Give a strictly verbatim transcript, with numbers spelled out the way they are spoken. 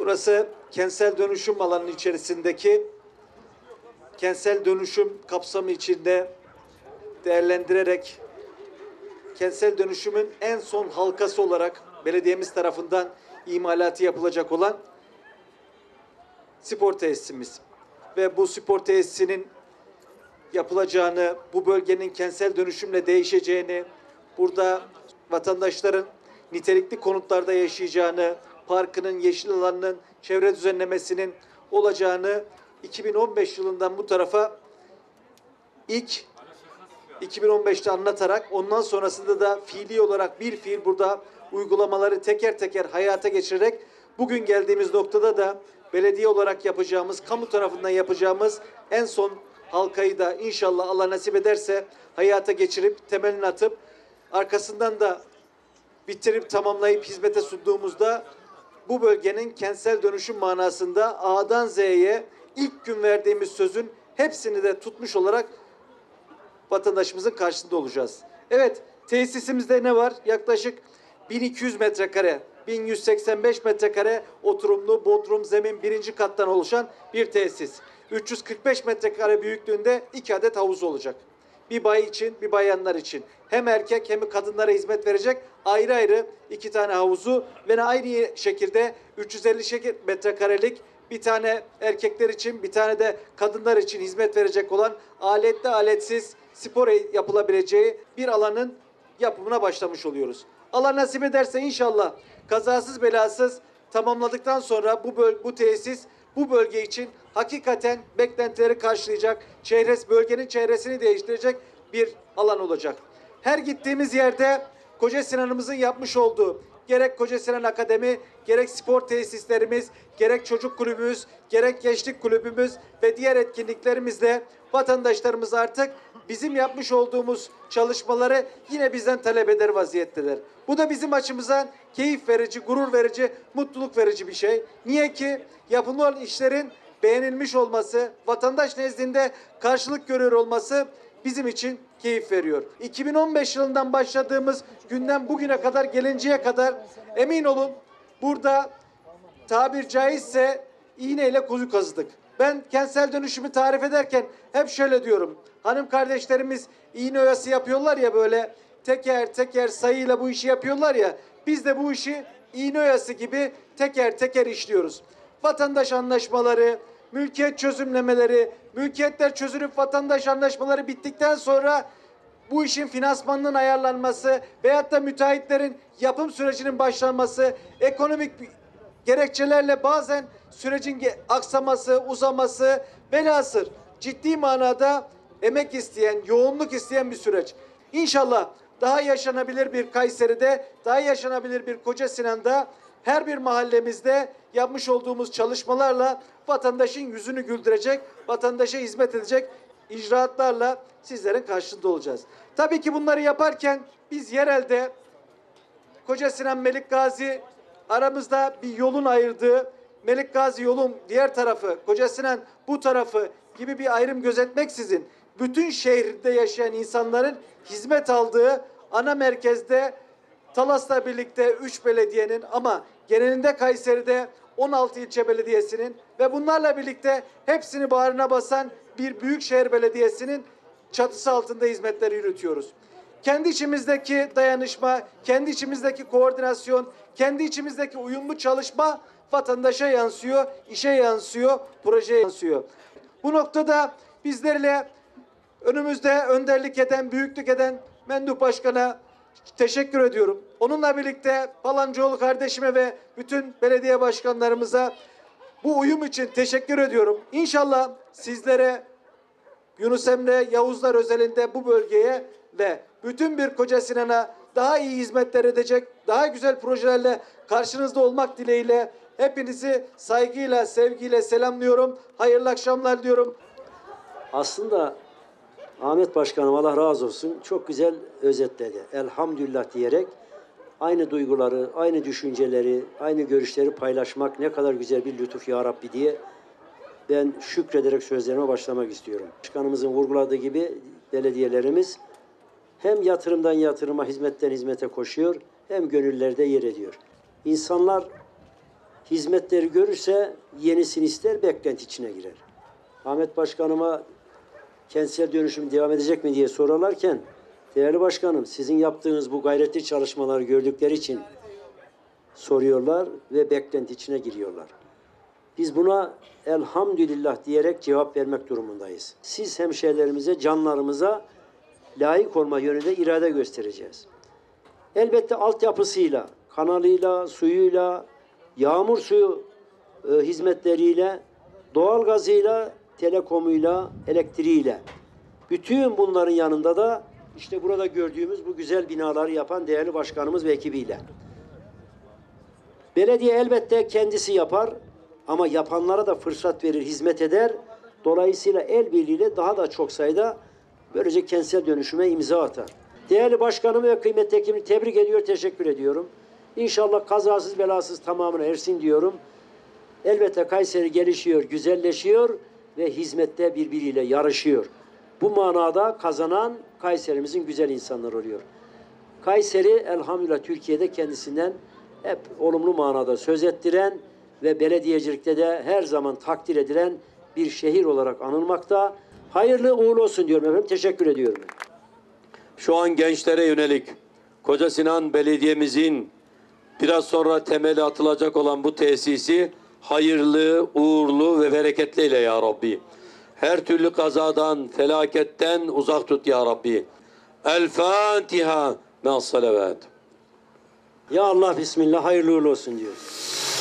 Burası kentsel dönüşüm alanının içerisindeki kentsel dönüşüm kapsamı içinde değerlendirerek kentsel dönüşümün en son halkası olarak belediyemiz tarafından imalatı yapılacak olan spor tesisimiz. Ve bu spor tesisinin yapılacağını, bu bölgenin kentsel dönüşümle değişeceğini, burada vatandaşların nitelikli konutlarda yaşayacağını, parkının, yeşil alanının, çevre düzenlemesinin olacağını iki bin on beş yılından bu tarafa ilk iki bin on beşte anlatarak ondan sonrasında da fiili olarak bir fiil burada uygulamaları teker teker hayata geçirerek bugün geldiğimiz noktada da belediye olarak yapacağımız, kamu tarafından yapacağımız en son halkayı da inşallah Allah nasip ederse hayata geçirip temelini atıp arkasından da bitirip tamamlayıp hizmete sunduğumuzda bu bölgenin kentsel dönüşüm manasında A'dan Z'ye ilk gün verdiğimiz sözün hepsini de tutmuş olarak vatandaşımızın karşısında olacağız. Evet, tesisimizde ne var? Yaklaşık bin iki yüz metrekare, bin yüz seksen beş metrekare oturumlu bodrum zemin birinci kattan oluşan bir tesis. üç yüz kırk beş metrekare büyüklüğünde iki adet havuz olacak. Bir bay için, bir bayanlar için. Hem erkek hem kadınlara hizmet verecek ayrı ayrı iki tane havuzu ve aynı şekilde üç yüz elli metrekarelik bir tane erkekler için, bir tane de kadınlar için hizmet verecek olan aletli aletsiz spor yapılabileceği bir alanın yapımına başlamış oluyoruz. Allah nasip ederse inşallah kazasız belasız tamamladıktan sonra bu böl bu tesis bu bölge için hakikaten beklentileri karşılayacak, çehresi, bölgenin çehresini değiştirecek bir alan olacak. Her gittiğimiz yerde Koca Sinan'ımızın yapmış olduğu gerek Koca Sinan Akademi, gerek spor tesislerimiz, gerek çocuk kulübümüz, gerek gençlik kulübümüz ve diğer etkinliklerimizle vatandaşlarımız artık bizim yapmış olduğumuz çalışmaları yine bizden talep eder vaziyetteler. Bu da bizim açımızdan keyif verici, gurur verici, mutluluk verici bir şey. Niye ki yapılan işlerin beğenilmiş olması, vatandaş nezdinde karşılık görüyor olması bizim için keyif veriyor. iki bin on beş yılından başladığımız günden bugüne kadar gelinceye kadar emin olun burada tabir caizse iğneyle kuzu kazıdık. Ben kentsel dönüşümü tarif ederken hep şöyle diyorum. Hanım kardeşlerimiz iğne oyası yapıyorlar ya böyle teker teker sayıyla bu işi yapıyorlar ya. Biz de bu işi iğne oyası gibi teker teker işliyoruz. Vatandaş anlaşmaları, mülkiyet çözümlemeleri, mülkiyetler çözülüp vatandaş anlaşmaları bittikten sonra bu işin finansmanının ayarlanması veyahut da müteahhitlerin yapım sürecinin başlanması, ekonomik gerekçelerle bazen sürecin aksaması, uzaması, velhasıl ciddi manada emek isteyen, yoğunluk isteyen bir süreç. İnşallah daha yaşanabilir bir Kayseri'de, daha yaşanabilir bir Koca Sinan'da, her bir mahallemizde yapmış olduğumuz çalışmalarla vatandaşın yüzünü güldürecek, vatandaşa hizmet edecek icraatlarla sizlerin karşısında olacağız. Tabii ki bunları yaparken biz yerelde Koca Sinan Melik Gazi aramızda bir yolun ayırdığı, Melik Gazi yolun diğer tarafı, Koca Sinan bu tarafı gibi bir ayrım gözetmeksizin bütün şehirde yaşayan insanların hizmet aldığı ana merkezde Talas'la birlikte üç belediyenin ama genelinde Kayseri'de on altı ilçe belediyesinin ve bunlarla birlikte hepsini bağrına basan bir büyükşehir belediyesinin çatısı altında hizmetleri yürütüyoruz. Kendi içimizdeki dayanışma, kendi içimizdeki koordinasyon, kendi içimizdeki uyumlu çalışma vatandaşa yansıyor, işe yansıyor, projeye yansıyor. Bu noktada bizlerle önümüzde önderlik eden, büyüklük eden Mendup Başkan'a teşekkür ediyorum. Onunla birlikte Palancıoğlu kardeşime ve bütün belediye başkanlarımıza bu uyum için teşekkür ediyorum. İnşallah sizlere, Yunus Emre, Yavuzlar özelinde bu bölgeye ve bütün bir Koca Sinan'a daha iyi hizmetler edecek, daha güzel projelerle karşınızda olmak dileğiyle hepinizi saygıyla, sevgiyle selamlıyorum. Hayırlı akşamlar diyorum. Aslında Ahmet Başkanım Allah razı olsun çok güzel özetledi. Elhamdülillah diyerek aynı duyguları, aynı düşünceleri, aynı görüşleri paylaşmak ne kadar güzel bir lütuf ya Rabbi diye ben şükrederek sözlerime başlamak istiyorum. Başkanımızın vurguladığı gibi belediyelerimiz hem yatırımdan yatırıma, hizmetten hizmete koşuyor hem gönüllerde yer ediyor. İnsanlar hizmetleri görürse yenisini ister, beklenti içine girer. Ahmet Başkanıma kentsel dönüşüm devam edecek mi diye sorarlarken, değerli başkanım sizin yaptığınız bu gayretli çalışmaları gördükleri için soruyorlar ve beklenti içine giriyorlar. Biz buna elhamdülillah diyerek cevap vermek durumundayız. Siz hemşehrilerimize, canlarımıza layık olma yönünde irade göstereceğiz. Elbette altyapısıyla, kanalıyla, suyuyla, yağmur suyu e, hizmetleriyle, doğalgazıyla, telekomuyla, elektriğiyle. Bütün bunların yanında da işte burada gördüğümüz bu güzel binaları yapan değerli başkanımız ve ekibiyle. Belediye elbette kendisi yapar ama yapanlara da fırsat verir, hizmet eder. Dolayısıyla el birliğiyle daha da çok sayıda böylece kentsel dönüşüme imza atar. Değerli başkanımı ve kıymetli ekibini tebrik ediyor, teşekkür ediyorum. İnşallah kazasız belasız tamamına ersin diyorum. Elbette Kayseri gelişiyor, güzelleşiyor ve hizmette birbiriyle yarışıyor. Bu manada kazanan Kayserimizin güzel insanları oluyor. Kayseri elhamdülillah Türkiye'de kendisinden hep olumlu manada söz ettiren ve belediyecilikte de her zaman takdir edilen bir şehir olarak anılmakta. Hayırlı uğurlu olsun diyorum efendim. Teşekkür ediyorum. Şu an gençlere yönelik Koca Sinan Belediye'mizin biraz sonra temeli atılacak olan bu tesisi hayırlı, uğurlu ve bereketli eyle ya Rabbi. Her türlü kazadan, felaketten uzak tut ya Rabbi. El Fatiha me'as salavat. Ya Allah bismillah hayırlı uğurlu olsun diyoruz.